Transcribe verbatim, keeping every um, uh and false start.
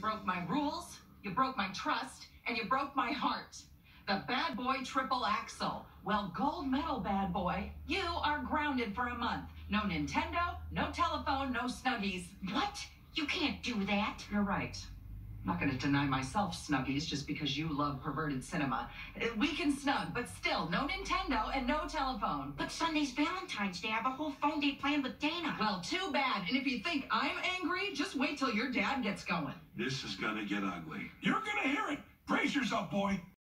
broke my rules, you broke my trust, and you broke my heart. The bad boy triple axle. Well, gold medal bad boy, you are grounded for a month. No Nintendo, no telephone, no Snuggies. What? You can't do that. You're right. I'm not going to deny myself Snuggies just because you love perverted cinema. Uh, We can snug, but still, no Nintendo and no telephone. But Sunday's Valentine's Day. I have a whole phone date planned with Dana. Well, too bad. And if you think I'm angry, just wait till your dad gets going. This is gonna get ugly. You're gonna hear it. Brace yourself, boy.